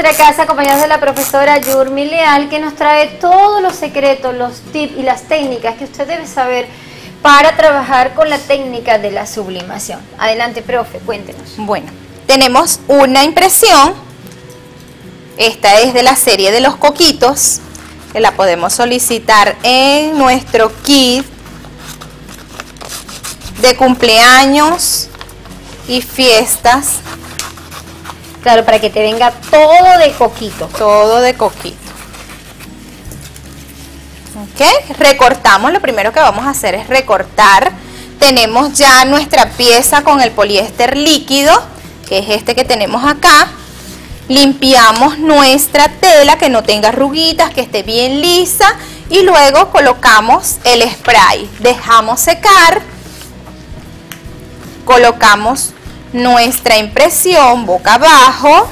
nuestra casa acompañados de la profesora Yurmi Leal, que nos trae todos los secretos, los tips y las técnicas que usted debe saber para trabajar con la técnica de la sublimación. Adelante, profe, cuéntenos. Bueno, tenemos una impresión. Esta es de la serie de los coquitos, que la podemos solicitar en nuestro kit de cumpleaños y fiestas. Claro, para que te venga todo de coquito. Todo de coquito. Ok, recortamos. Lo primero que vamos a hacer es recortar. Tenemos ya nuestra pieza con el poliéster líquido, que es este que tenemos acá. Limpiamos nuestra tela, que no tenga arruguitas, que esté bien lisa, y luego colocamos el spray. Dejamos secar, colocamos nuestra impresión boca abajo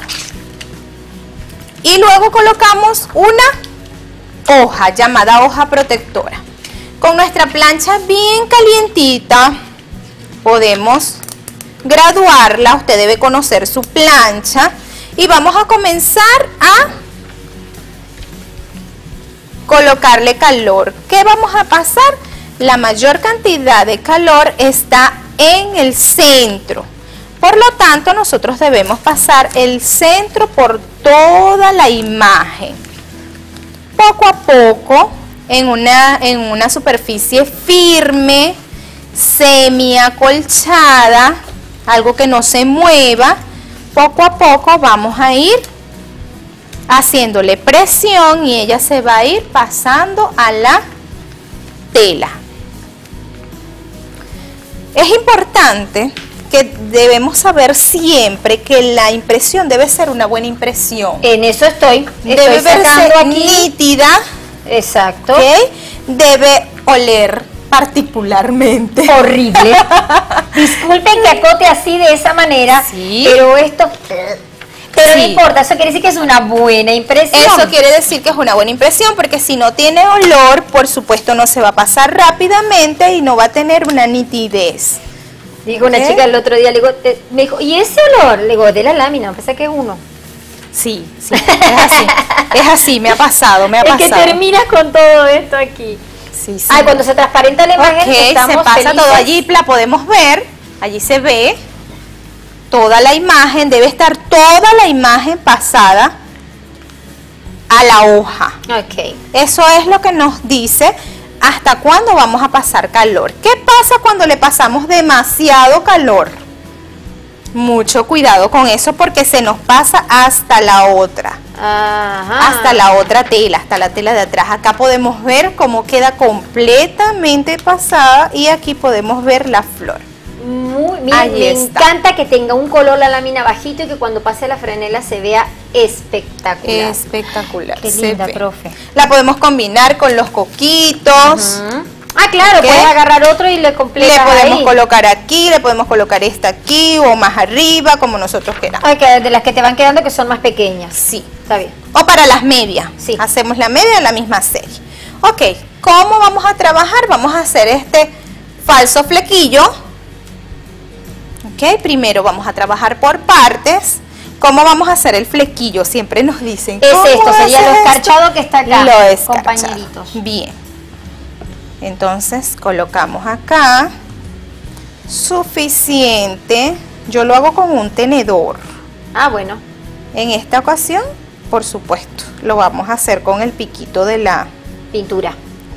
y luego colocamos una hoja llamada hoja protectora. Con nuestra plancha bien calientita podemos graduarla. Usted debe conocer su plancha. Y vamos a comenzar a colocarle calor. ¿Qué vamos a pasar? La mayor cantidad de calor está en el centro. Por lo tanto, nosotros debemos pasar el centro por toda la imagen. Poco a poco, en una superficie firme, semiacolchada, algo que no se mueva. Poco a poco vamos a ir haciéndole presión y ella se va a ir pasando a la tela. Es importante que debemos saber siempre que la impresión debe ser una buena impresión. En eso estoy Debe verse aquí nítida. Exacto. ¿Okay? Debe oler particularmente horrible. Disculpen que acote así de esa manera, sí, pero esto, pero sí, no importa, eso quiere decir que es una buena impresión. Eso quiere decir que es una buena impresión, porque si no tiene olor, por supuesto no se va a pasar rápidamente y no va a tener una nitidez. Digo, una chica el otro día le digo, me dijo, ¿y ese olor? Le digo, de la lámina, pensé que es uno. Sí, sí, es así, me ha pasado, Es que terminas con todo esto aquí. Sí, sí. Ah, cuando se transparenta la imagen, se pasa felices. Todo allí, la podemos ver, allí se ve toda la imagen, debe estar toda la imagen pasada a la hoja. Ok. Eso es lo que nos dice hasta cuándo vamos a pasar calor. ¿Qué pasa cuando le pasamos demasiado calor? Mucho cuidado con eso porque se nos pasa hasta la otra. Ajá. Hasta la otra tela, hasta la tela de atrás. Acá podemos ver cómo queda completamente pasada y aquí podemos ver la flor. Me encanta que tenga un color la lámina bajito y que cuando pase la franela se vea espectacular. Espectacular. Qué linda, profe. La podemos combinar con los coquitos. Ah, claro, puedes agarrar otro y le completas. Le podemos colocar aquí, le podemos colocar esta aquí o más arriba, como nosotros queramos. Ok, de las que te van quedando que son más pequeñas. Sí. Está bien. O para las medias. Sí. Hacemos la media en la misma serie. Ok, ¿cómo vamos a trabajar? Vamos a hacer este falso flequillo. Ok, primero vamos a trabajar por partes. ¿Cómo vamos a hacer el flequillo? Siempre nos dicen. Es esto, sería lo escarchado que está acá. Lo escarchado. Compañeritos. Bien. Entonces colocamos acá suficiente. Yo lo hago con un tenedor. Ah, bueno. En esta ocasión, por supuesto, lo vamos a hacer con el piquito de la pintura.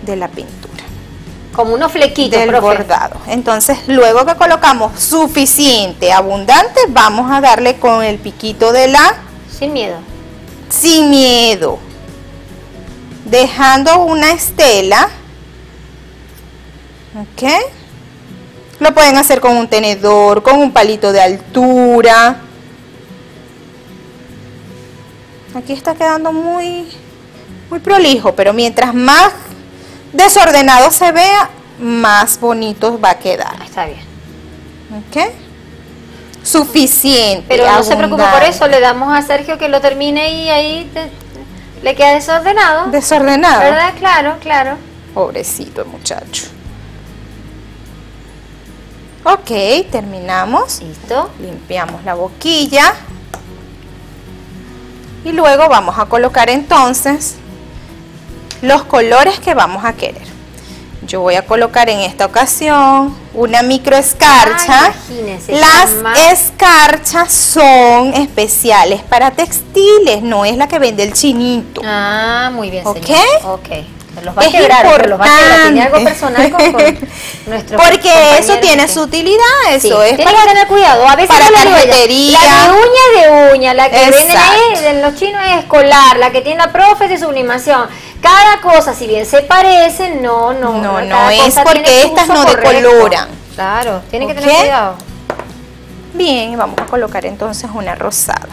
Como unos flequitos, del bordado. Entonces, luego que colocamos suficiente, abundante, vamos a darle con el piquito de la... Sin miedo. Sin miedo. Dejando una estela. ¿Ok? Lo pueden hacer con un tenedor, con un palito de altura. Aquí está quedando muy prolijo, pero mientras más desordenado se vea, más bonito va a quedar. Está bien. ¿Ok? Suficiente. Pero no se preocupe por eso, le damos a Sergio que lo termine y ahí le queda desordenado. Desordenado. ¿Verdad? Claro, claro. Pobrecito el muchacho. Ok, terminamos. Listo. Limpiamos la boquilla. Y luego vamos a colocar entonces los colores que vamos a querer. Yo voy a colocar en esta ocasión una micro escarcha. Las escarchas son especiales para textiles, no es la que vende el chinito. Ah, muy bien, ¿ok? señor. Ok. Los va a es quebrar, importante. Los va a quebrar. Tiene algo personal con nuestro porque eso tiene su utilidad, eso sí, es para que tener cuidado. A veces para carpintería. La de uña, la que venden ahí en los chinos es escolar, la que tiene la profe de sublimación. Cada cosa, si bien se parecen, no es porque estas no decoloran. Claro, tiene que tener cuidado. Bien, vamos a colocar entonces una rosada.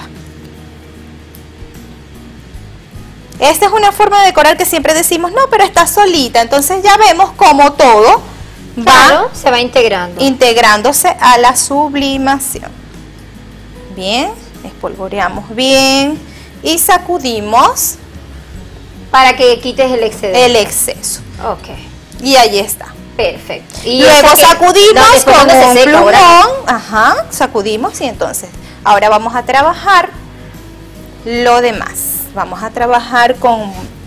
Esta es una forma de decorar que siempre decimos, no, pero está solita. Entonces ya vemos cómo todo se va integrándose a la sublimación. Bien, espolvoreamos bien y sacudimos para que quites el exceso. Ok. Y ahí está. Perfecto. Y luego sacudimos con un plumón. Ajá, sacudimos y entonces ahora vamos a trabajar lo demás. Vamos a trabajar con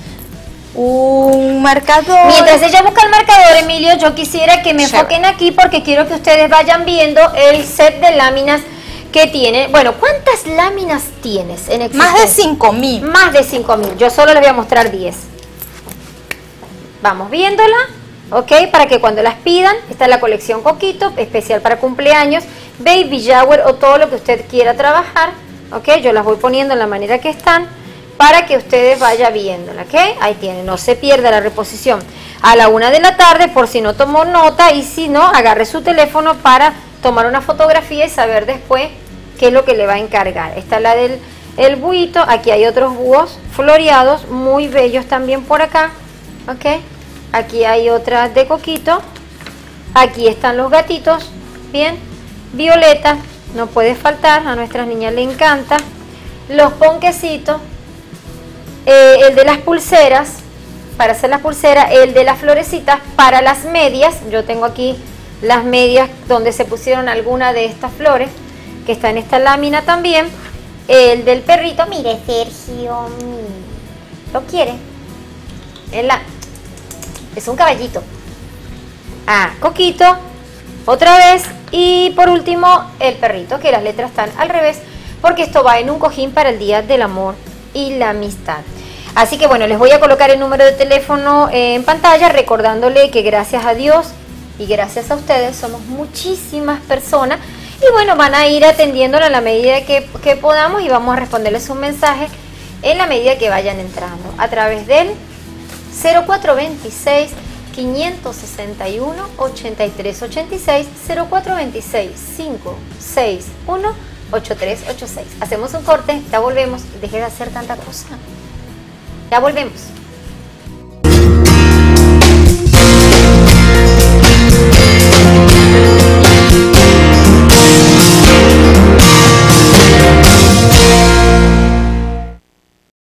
un marcador. Mientras ella busca el marcador, Emilio, yo quisiera que me enfoquen aquí porque quiero que ustedes vayan viendo el set de láminas que tiene. Bueno, ¿cuántas láminas tienes en existencia? Más de 5.000. Más de 5.000. Yo solo les voy a mostrar 10. Vamos viéndola, ¿ok? Para que cuando las pidan, está la colección Coquito, especial para cumpleaños, baby shower o todo lo que usted quiera trabajar, ¿ok? Yo las voy poniendo en la manera que están, para que ustedes vayan viéndola, ¿ok? Ahí tienen, no se pierda la reposición. A la 1 de la tarde, por si no tomó nota, y si no, agarre su teléfono para tomar una fotografía y saber después qué es lo que le va a encargar. Esta es la del buito, aquí hay otros búhos floreados, muy bellos también por acá, ¿ok? Aquí hay otras de Coquito, aquí están los gatitos, bien, violeta, no puede faltar, a nuestras niñas le encanta, los ponquecitos, el de las pulseras, para hacer las pulseras, el de las florecitas para las medias. Yo tengo aquí las medias donde se pusieron algunas de estas flores, que está en esta lámina también. El del perrito, mire Sergio, ¿lo quiere? Es un caballito. Ah, Coquito, otra vez. Y por último, el perrito, que las letras están al revés, porque esto va en un cojín para el Día del Amor y la Amistad. Así que bueno, les voy a colocar el número de teléfono en pantalla, recordándole que gracias a Dios y gracias a ustedes somos muchísimas personas, y bueno, van a ir atendiéndolo a la medida que podamos, y vamos a responderles un mensaje en la medida que vayan entrando a través del 0426 561 8386, 0426 561 8386. Hacemos un corte, ya volvemos. Deje de hacer tanta cosa. Ya volvemos.